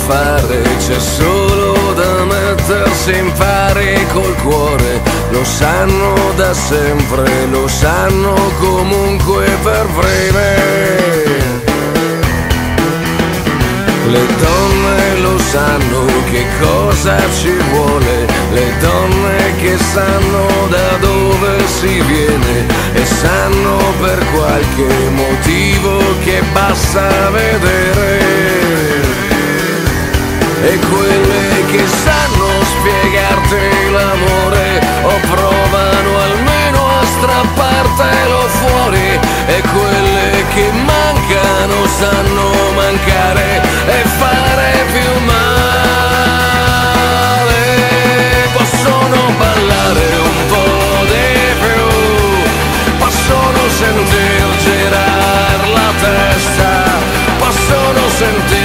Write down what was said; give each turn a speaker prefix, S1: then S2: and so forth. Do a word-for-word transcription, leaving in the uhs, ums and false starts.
S1: fare, c'è solo da mettersi in pari col cuore. Lo sanno da sempre, lo sanno comunque per prime. Le donne lo sanno che cosa ci vuole, le donne che sanno da dove si viene e sanno per qualche motivo che basta vedere. E quelle che sanno spiegarti l'amore o provano almeno a strappartelo fuori, e quelle che mancano sanno mancare e fare più male. Possono ballare un po' di più, possono sentir girare la testa, possono sentir